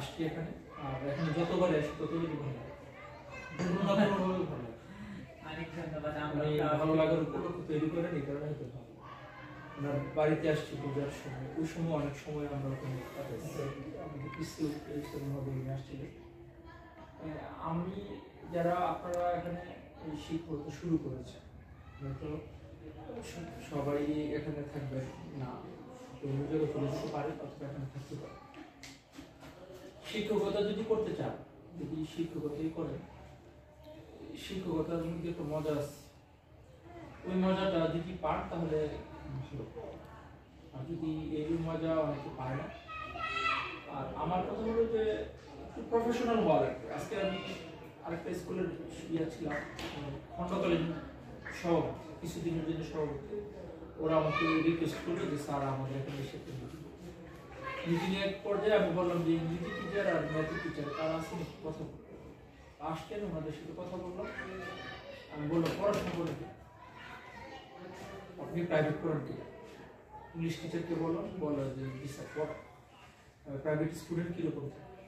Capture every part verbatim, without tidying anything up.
আসছি এখানে, আর এখানে যতবার আসি ততবারই ভালো লাগে, ভালো লাগে। অনেক ধন্যবাদ। আমরা ভালো লাগার উপলক্ষ তৈরি করেন, এই কারণে হতে ভালো। আমরা বাড়িতে আসছি পূজার সময়, ওই সময় অনেক সময় আমরা ওখানে কাটাচ্ছি, আমাদের কিছু সেরকমভাবে নিয়ে আসছিলেন। আমি যারা আপনারা এখানে শিক্ষকতা শুরু করেছে, হয়তো সবাই এখানে থাকবেন না, অন্য জায়গায় চলে যেতে পারে অথবা এখানে থাকতে পারে। শিক্ষকতা যদি করতে চান, যদি শিক্ষকতাই করেন, শিক্ষকতার মধ্যে একটা মজা আছে, ওই মজাটা যদি পান তাহলে ভালো, আর যদি এই মজা অনেকে পায় না। আর আমার কথা হলো যে একটু প্রফেশনাল হওয়া লাগবে। আজকে আমি আরেকটা স্কুলের ইয়ে ছিলাম, খণ্ডকালীন সভাপতি, কিছুদিনের জন্য সভাপতি। ওরা আমাকে রিকোয়েস্ট করলো যে স্যার আমাদের এখানে শিখতে হবে। মিটিং এক পর্যায়ে আমি বললাম যে ইংরেজি টিচার আর ম্যাথের টিচার তারা আসেন কথা বলবো, আসছেন, ওনাদের সাথে কথা বললাম। আমি বললাম পড়াশোনা করে কি, আপনি প্রাইভেট করেন কি? ইংলিশ টিচারকে বললাম, বললো যে স্যার পড়া প্রাইভেট স্টুডেন্ট কিরকম।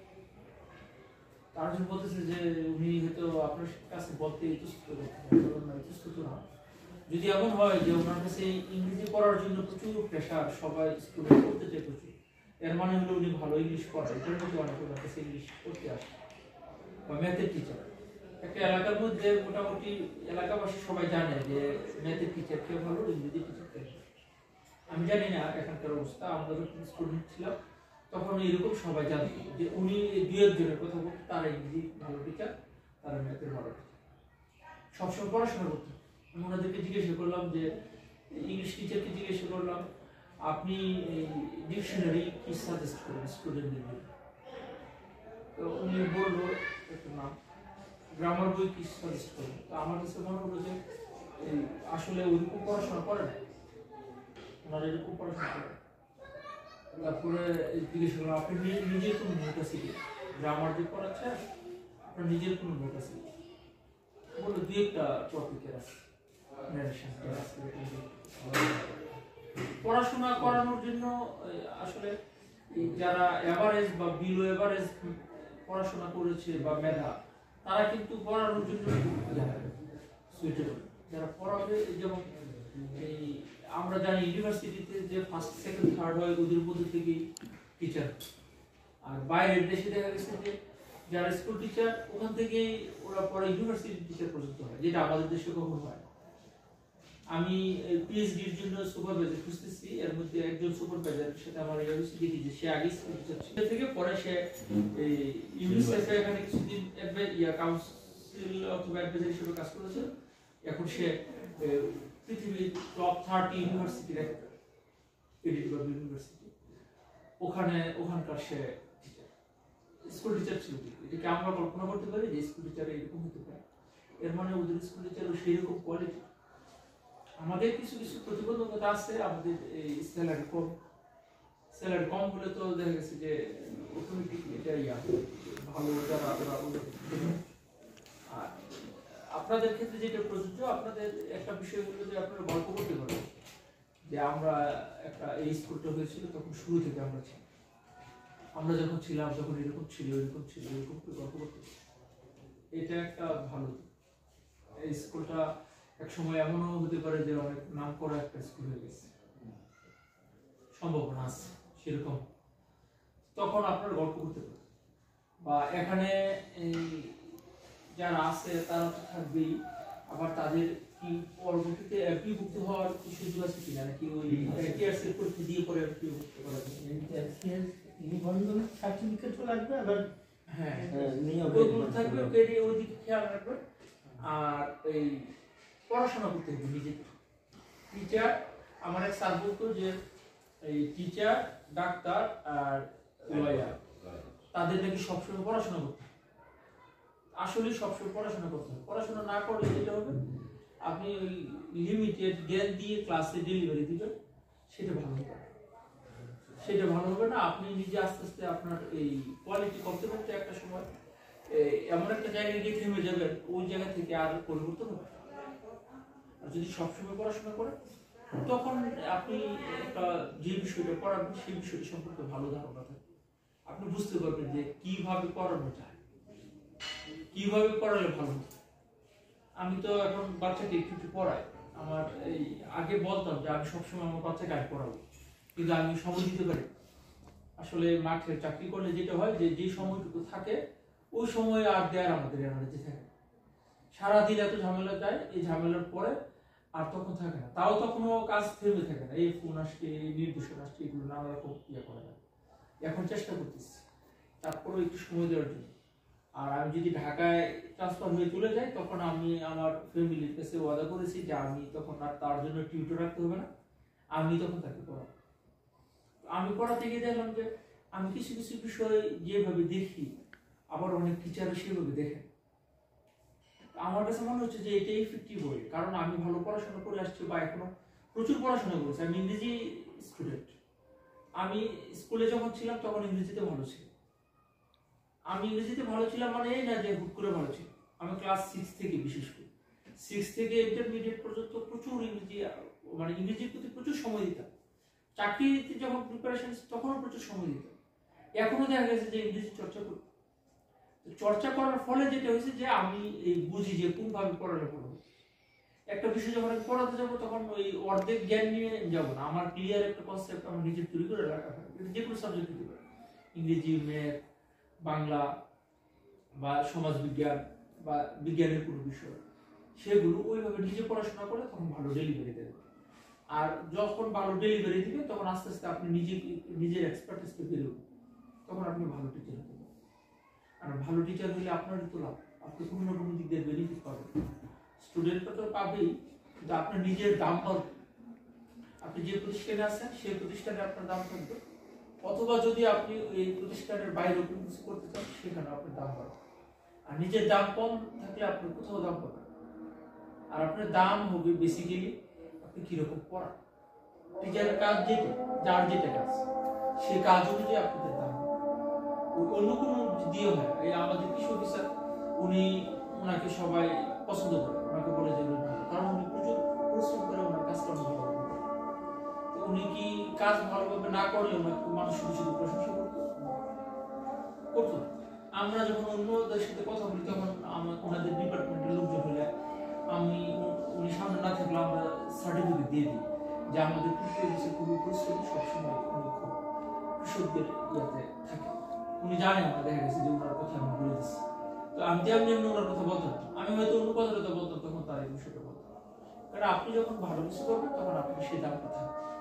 তার জন্য বলতেছে যে উনি হয়তো আপনার কাছে বলতে ইতস্তত না, ইতস্তত না। যদি এমন হয় যে ওনার কাছে ইংরেজি পড়ার জন্য প্রচুর প্রেশার, সবাই স্টুডেন্ট পড়তে চায় প্রচুর, এর মানে হলো উনি ভালো ইংলিশ পড়ায়, এটার মধ্যে অনেক ওনার কাছে ইংলিশ পড়তে আসে। বা ম্যাথের টিচার, একটা এলাকার মধ্যে মোটামুটি এলাকাবাসী সবাই জানে যে ম্যাথের টিচার কে ভালো, ইংরেজি টিচার কে। আমি জানি না এখানকার অবস্থা, আমরা যখন স্টুডেন্ট ছিলাম তখন এরকম সবাই জানতো যে উনি দুই একজনের কথা বলতে, তারা ইংরেজি ভালো টিচার, তারা ম্যাথের ভালো টিচার, সবসময় পড়াশোনা করতো। আমি ওনাদেরকে জিজ্ঞাসা করলাম যে ইংলিশ টিচারকে জিজ্ঞাসা করলাম আপনি ডিকশনারি কি সাজেস্ট করেন স্টুডেন্টদের জন্য? তো উনি বললো একটা নাম, গ্রামার বই কি সাজেস্ট করেন। তো আমার কাছে মনে হলো যে আসলে ওইরকম পড়াশোনা করে না, ওনারা এরকম পড়াশোনা করে। তারপরে জিজ্ঞেস করলাম আপনি নিজের কোনো নোট আছে কি, গ্রামার যে পড়াচ্ছে আপনার নিজের কোনো নোট আছে কি? বললো দুই একটা টপিকের আছে, পড়াশোনা করানোর জন্য আসলে যারা এভারেজ বা বিলো এভারেজ পড়াশোনা করেছে বা মেধা, তারা কিন্তু পড়ানোর জন্য সুইটেবল। যারা পড়াবে, যেমন এই আমরা জানি ইউনিভার্সিটিতে যে ফার্স্ট সেকেন্ড থার্ড হয় ওদের মধ্যে থেকেই টিচার, আর বাইরের দেশে দেখা গেছে যে যারা স্কুল টিচার ওখান থেকে ওরা পরে ইউনিভার্সিটি টিচার পর্যন্ত হয়, যেটা আমাদের দেশে কখনো হয়। আমি পিএইচডির জন্য সুপারভাইজার খুঁজতেছি, এর মধ্যে একজন সুপারভাইজারের সাথে আমার এই অবস্থা দেখি যে সে আগে স্কুল টিচার ছিল, থেকে পরে সে এই ইউনিভার্সিটি এখানে কিছুদিন ইয়া কাউন্সিল অথবা অ্যাডভাইজার হিসেবে কাজ করেছে। এখন সে পৃথিবীর টপ থার্টি ইউনিভার্সিটির একটা এডিটবার্গ ইউনিভার্সিটি, ওখানে ওখানকার সে স্কুল টিচার ছিল। এটাকে আমরা কল্পনা করতে পারি যে স্কুল টিচার এরকম হতে পারে, এর মানে ওদের স্কুল টিচারও সেই রকম কোয়ালিটি। আমাদের কিছু কিছু প্রতিবন্ধকতা আছে, আমাদের এই স্যালারি কম, স্যালারি কম হলে তো দেখা গেছে যে অটোমেটিক এটা ইয়া ভালো যারা আর আপনাদের ক্ষেত্রে যেটা প্রযোজ্য, আপনাদের একটা বিষয় হলো যে আপনারা গল্প করতে পারেন যে আমরা একটা এই স্কুলটা হয়েছিল তখন শুরু থেকে আমরা ছিলাম, আমরা যখন ছিলাম তখন এরকম ছিল, এরকম ছিল, এরকম করে গল্প করতে। এটা একটা ভালো। এই স্কুলটা এক সময় এমনও হতে পারে যে অনেক নাম করা একটা স্কুল হয়ে গেছে, সম্ভাবনা আছে সেরকম, তখন আপনার গল্প করতে পারেন। বা এখানে এই যারা আছে তারা তো থাকবেই, আবার তাদের কি পরবর্তীতে এমপিভুক্ত হওয়ার কি সুযোগ আছে কিনা, নাকি ওই টিআরসির পরীক্ষা দিয়ে পরে এমপিভুক্ত করা যায়? নিবন্ধন সার্টিফিকেটও লাগবে, আবার হ্যাঁ ওইগুলো থাকবে, ওকে ওইদিকে খেয়াল রাখবেন। আর এই পড়াশোনা করতে হবে নিজেকে। টিচার, আমার এক স্যার বলতো যে এই টিচার, ডাক্তার আর লয়ার তাদের নাকি সবসময় পড়াশোনা করতে হবে। আসলে সবসময় পড়াশোনা করতে হবে, পড়াশোনা না করলে যেটা হবে আপনি ওই লিমিটেড জ্ঞান দিয়ে ক্লাসে ডেলিভারি দিবেন, সেটা ভালো হবে সেটা ভালো হবে না। আপনি নিজে আস্তে আস্তে আপনার এই কোয়ালিটি করতে করতে একটা সময় এমন একটা জায়গায় গিয়ে থেমে যাবেন, ওই জায়গা থেকে আর পরিবর্তন হবে। আর যদি সবসময় পড়াশোনা করেন তখন আপনি একটা যে বিষয়টা পড়াবেন সেই বিষয়টি সম্পর্কে ভালো ধারণা থাকে, আপনি বুঝতে পারবেন যে কিভাবে পড়ানো যায়, কিভাবে পড়ালে ভালো হবে। আমি তো এখন বাচ্চাকে একটু একটু পড়াই। আমার এই আগে বলতাম যে আমি সবসময় আমার বাচ্চাকে আগে পড়াবো, কিন্তু আমি সময় দিতে পারি। আসলে মাঠে চাকরি করলে যেটা হয় যে যে সময়টুকু থাকে ওই সময় আর দেয়ার আমাদের এনার্জি থাকে। সারাদিন এত ঝামেলা যায়, এই ঝামেলার পরে আর তখন থাকে না। তাও তখনও কাজ থেমে থাকে না, এই ফোন আসছে, এই নির্দেশন আসছে, এগুলো নানা রকম ইয়ে করা যায়। এখন চেষ্টা করতেছি তারপরেও একটু সময় দেওয়ার জন্য। আর আমি যদি ঢাকায় ট্রান্সফার হয়ে চলে যাই, তখন আমি আমার ফ্যামিলির কাছে ওয়াদা করেছি যে আমি তখন আর তার জন্য টিউটর রাখতে হবে না, আমি তখন তাকে পড়াবো। আমি পড়াতে গিয়ে দেখলাম যে আমি কিছু কিছু বিষয় যেভাবে দেখি, আবার অনেক টিচারও সেভাবে দেখেন। আমার কাছে মনে হচ্ছে যে এটা ইফেক্টিভ হয়, কারণ আমি ভালো পড়াশোনা করে আসছি বা এখনো প্রচুর পড়াশোনা করেছি। আমি ইংরেজি স্টুডেন্ট। আমি স্কুলে যখন ছিলাম তখন ইংরেজিতে ভালো ছিল। আমি ইংরেজিতে ভালো ছিলাম মানে এই না যে হুট করে ভালো ছিল। আমি ক্লাস সিক্স থেকে, বিশেষ করে সিক্স থেকে ইন্টারমিডিয়েট পর্যন্ত প্রচুর ইংরেজি, মানে ইংরেজির প্রতি প্রচুর সময় দিতাম। চাকরিতে যখন প্রিপারেশন তখনও প্রচুর সময় দিতাম। এখনো দেখা গেছে যে ইংরেজি চর্চা করি। চর্চা করার ফলে যেটা হয়েছে যে আমি এই বুঝি যে কোনভাবে পড়ালে পড়বো। একটা বিষয় যখন আমি পড়াতে যাবো তখন ওই অর্ধেক জ্ঞান নিয়ে যাবো না, আমার ক্লিয়ার একটা কনসেপ্ট আমার নিজে তৈরি করে রাখা হয়। যে কোনো সাবজেক্ট হতে পারে, ইংরেজি, ম্যাথ, বাংলা বা সমাজবিজ্ঞান বা বিজ্ঞানের কোনো বিষয়, সেগুলো ওইভাবে নিজে পড়াশোনা করে তখন ভালো ডেলিভারি দেবে। আর যখন ভালো ডেলিভারি দিবে তখন আস্তে আস্তে আপনি নিজে নিজের এক্সপার্টিসটা বেড়ে উঠবে, তখন আপনি ভালো টিচার হতে পারবেন। আর ভালো টিচার হলে আপনারই তো লাভ, আপনি কোনো না কোনো দিক দিয়ে বেনিফিট পাবেন। স্টুডেন্টরা তো পাবেই, কিন্তু আপনার নিজের দাম পাবেন। আপনি যে প্রতিষ্ঠানে আছেন সেই প্রতিষ্ঠানে আপনার দাম থাকবে, অথবা যদি আপনি এই প্রতিষ্ঠানের বাইরে কিছু করতে চান সেখানে আপনার দাম পাবেন। আর নিজের দাম কম থাকলে আপনি কোথাও দাম পাবেন। আর আপনার দাম হবে বেসিক্যালি আপনি কিরকম পড়ান। টিচারের কাজ যেটা, যার যেটা কাজ, সে কাজ অনুযায়ী আপনাদের দাম হবে। অন্য কোনো দিয়ে হয় না। এই আমাদের কৃষি অফিসার, উনি ওনাকে সবাই পছন্দ করে, ওনাকে বলে যে কারণ উনি প্রচুর পরিশ্রম করে ওনার কাজটা ভালো করে। তো উনি কি কাজ ভালোভাবে না করলে ওনাকে মানুষ শুধু শুধু প্রশংসা করতো করতো না। আমরা যখন অন্যদের সাথে কথা বলি তখন আমার ওনাদের ডিপার্টমেন্টের লোকজন হলে আমি উনি সামনে না থাকলে আমরা সার্টিফিকেট দিয়ে দিই যে আমাদের কৃষি অফিসে খুবই পরিশ্রম, সবসময় উনি খুব কৃষকদের ইয়াতে থাকে। উনি জানেন, আমরা দেখা গেছে যে ওনার কথা আমি বলে দিচ্ছি। তো আমি যেমন যেমন ওনার কথা বলতাম, আমি হয়তো অন্য কথাটা বলতাম, তখন তার এই বিষয়টা বলতাম। কারণ আপনি যখন ভালো কিছু করবেন তখন আপনি সেই দামটা থাকবে।